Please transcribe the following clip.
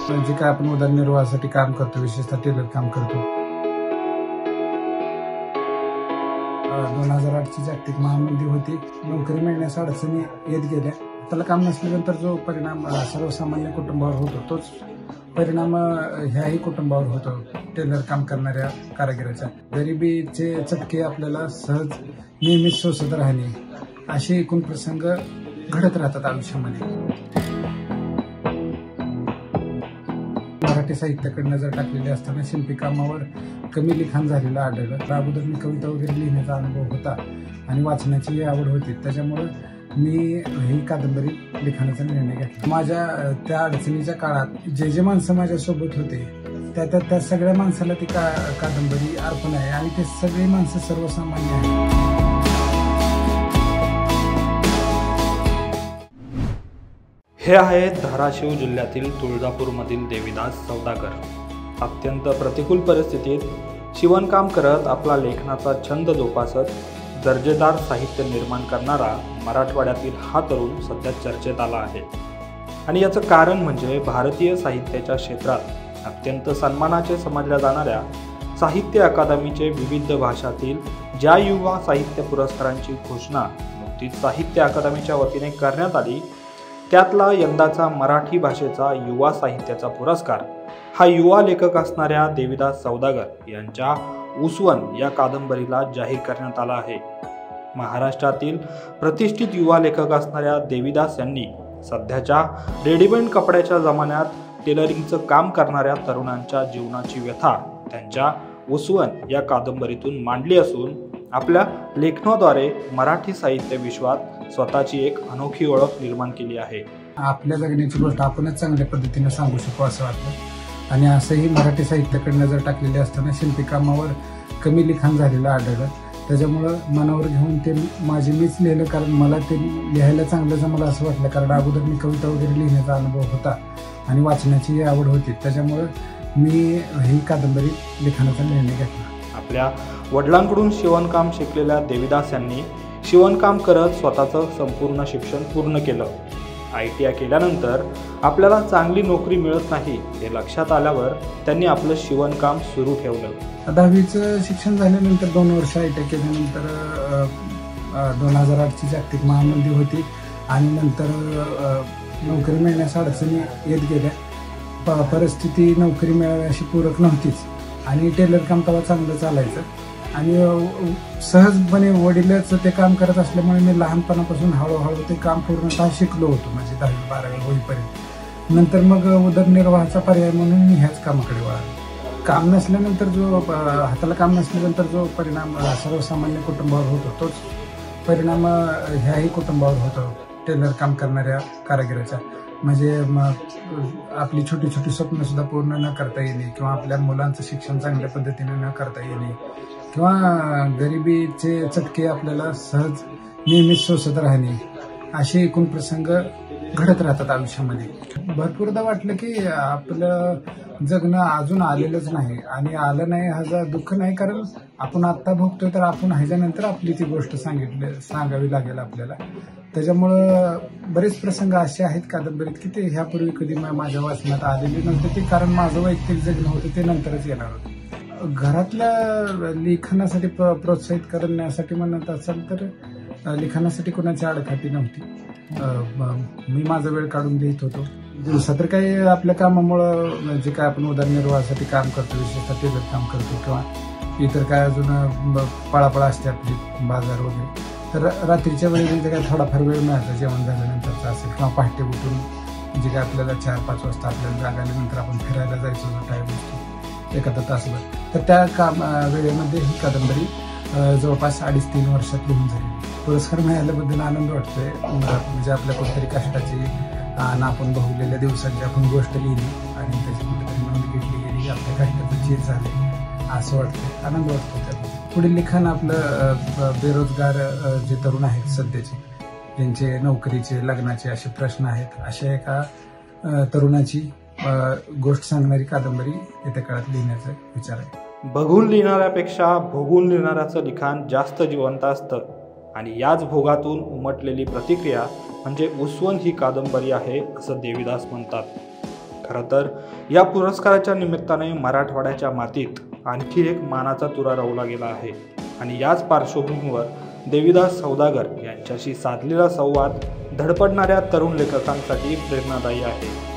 जे काय आपण उदरनिर्वाहासाठी काम करतो, विशेषतः टेलर काम करतो. 2008ची जागतिक महामंदी होती. नोकरी मिळण्यास अडचणी येत गेल्या. त्याला काम नसल्यानंतर जो परिणाम सर्वसामान्य कुटुंबावर होतो, तोच परिणाम ह्याही कुटुंबावर होतो, टेलर काम करणाऱ्या कारागिराच्या. गरिबीचे चटके आपल्याला सहज नेहमीच सोसत राहणे, असे एकूण प्रसंग घडत राहतात आयुष्यामध्ये. मराठी साहित्याकडे नजर टाकलेली असताना शिल्पी कामावर कमी लिखाण झालेलं आढळलं. अगोदर मी कविता वगैरे लिहिण्याचा अनुभव होता आणि वाचनाची आवड होती, त्याच्यामुळं मी ही कादंबरी लिखाणाचा निर्णय घेतला. माझ्या त्या अडचणीच्या काळात जे माणसं माझ्यासोबत होते त्या सगळ्या माणसाला ती कादंबरी अर्पण आहे आणि ते सगळी माणसं सर्वसामान्य आहेत. हे आहेत धाराशिव जिल्ह्यातील तुळजापूरमधील देवीदास सौदागर. अत्यंत प्रतिकूल परिस्थितीत शिवणकाम करत आपला लेखनाचा छंद जोपासत दर्जेदार साहित्य निर्माण करणारा मराठवाड्यातील हा तरुण सध्या चर्चेत आला आहे. आणि याचं कारण म्हणजे भारतीय साहित्याच्या क्षेत्रात अत्यंत सन्मानाचे समजल्या जाणाऱ्या साहित्य अकादमीचे विविध भाषातील ज्या युवा साहित्य पुरस्कारांची घोषणा नुकतीच साहित्य अकादमीच्या वतीने करण्यात आली, त्यातला यंदाचा मराठी भाषेचा युवा साहित्याचा पुरस्कार हा युवा लेखक असणाऱ्या देवीदास सौदागर यांच्या उसवन या कादंबरीला जाहीर करण्यात आला आहे. महाराष्ट्रातील प्रतिष्ठित युवा लेखक असणाऱ्या देवीदास यांनी सध्याच्या रेडीमेड कपड्याच्या जमान्यात टेलरिंगचं काम करणाऱ्या तरुणांच्या जीवनाची व्यथा त्यांच्या उसवन या कादंबरीतून मांडली असून आपल्या लेखनाद्वारे मराठी साहित्य विश्वात स्वतःची एक अनोखी ओळख निर्माण केली आहे. आपल्या जगण्याची गोष्ट आपणच चांगल्या पद्धतीने सांगू शकू असं वाटतं. आणि असंही मराठी साहित्याकडे नजर टाकलेली असताना शिल्पी कामावर कमी लिखाण झालेलं आढळलं. त्याच्यामुळं मनावर घेऊन ते मीच लिहिलं, कारण मला ते लिहायला चांगलं जमलं असं वाटलं. कारण अगोदर मी कविता वगैरे लिहिण्याचा अनुभव होता आणि वाचनाची आवड होती, त्याच्यामुळं मी ही कादंबरी लिखाणाचा निर्णय घेतला. आपल्या वडिलांकडून शिवणकाम शिकलेल्या देवीदास यांनी शिवणकाम करत स्वतःचं संपूर्ण शिक्षण पूर्ण केलं. ITI केल्यानंतर आपल्याला चांगली नोकरी मिळत नाही हे लक्षात आल्यावर त्यांनी आपलं शिवणकाम सुरू ठेवलं. 10वीचं शिक्षण झाल्यानंतर 2 वर्ष ITI केल्यानंतर 2008ची जागतिक महामंदी होती आणि नंतर नोकरी मिळण्यास अडचणी येत गेल्या. परिस्थिती नोकरी मिळावी अशी पूरक नव्हतीच आणि टेलर काम तेव्हा चांगलं चालायचं आणि सहजपणे वडीलच ते काम करत असल्यामुळे मी लहानपणापासून हळूहळू ते काम पूर्णतः शिकलो होतो, म्हणजे 10वी-12वी होईपर्यंत. नंतर मग उदरनिर्वाहाचा पर्याय म्हणून मी ह्याच कामाकडे वळालो. काम नसल्यानंतर हाताला काम नसल्यानंतर जो परिणाम सर्वसामान्य कुटुंबावर होतो, तोच परिणाम ह्याही कुटुंबावर होतो, टेलर काम करणाऱ्या कारागिराच्या. म्हणजे आपली छोटी छोटी स्वप्न सुद्धा पूर्ण न करता येणे किंवा आपल्या मुलांचं शिक्षण चांगल्या पद्धतीने न करता येणे किंवा गरिबीचे चटके आपल्याला सहज नेहमीच सोसत राहणे, असे एकूण प्रसंग घडत राहतात आयुष्यामध्ये. भरपूरदा वाटलं की आपलं जगणं अजून आलेलंच नाही आणि आलं नाही ह्याचं दुःख नाही, कारण आपण आत्ता भोगतोय तर आपण ह्याच्यानंतर आपली ती गोष्ट सांगावी लागेल आपल्याला. त्याच्यामुळं बरेच प्रसंग असे आहेत कादंबरीत की ते ह्यापूर्वी कधी माझ्या वाचनात आलेले नव्हते ते, कारण माझं वैयक्तिक जगणं होतं ते नंतरच येणार होतं. घरातल्या लिखाणासाठी प्रोत्साहित करण्यासाठी म्हणत असाल तर लिखाणासाठी कोणाची आडखाटी नव्हती. मी माझा वेळ काढून लिहित होतो. दिवसा तर काही आपल्या कामामुळं जे काय आपण उदरनिर्वाहासाठी काम करतो, विशेषतः टेलर काम करतो किंवा इतर काय अजून पळापळा असते आपली बाजार वगैरे, तर रात्रीच्या वेळी म्हणजे काय थोडाफार वेळ मिळायचा जेवण झाल्यानंतरचा असेल किंवा पहाटे उठून जे काय आपल्याला 4-5 वाजता आपल्याला जाग आल्यानंतर आपण फिरायला जायचो जो टाईम असतो एखादा तासभर, तर त्या वेळेमध्ये ही कादंबरी जवळपास 2.5-3 वर्षात लिहून झाली. पुरस्कार मिळाल्याबद्दल आनंद वाटतोय. म्हणजे आपल्या कुठेतरी कष्टाची आणि आपण भोगलेल्या दिवसांची आपण गोष्ट लिहिली आणि त्याची कुठेतरी नोंद घेतली गेली, आपल्या कष्टाचं चीज झाले असं वाटतं, आनंद वाटतो. त्यात पुढील लिखाण आपलं बेरोजगार जे तरुण आहेत सध्याचे, ज्यांचे नोकरीचे लग्नाचे असे प्रश्न आहेत, अशा एका तरुणाची गोष्ट सांगणारी कादंबरी येत्या काळात लिहिण्याचा विचार आहे. बघून लिहिणाऱ्यापेक्षा भोगून लिहिणाऱ्याचं लिखाण जास्त जिवंत असतं आणि याच भोगातून उमटलेली प्रतिक्रिया म्हणजे उसवन ही कादंबरी आहे असं देवीदास म्हणतात. खरं तर या पुरस्काराच्या निमित्ताने मराठवाड्याच्या मातीत आणखी एक मानाचा तुरा रोवला गेला आहे आणि याच पार्श्वभूमीवर देवीदास सौदागर यांच्याशी साधलेला संवाद धडपडणाऱ्या तरुण लेखकांसाठी प्रेरणादायी आहे.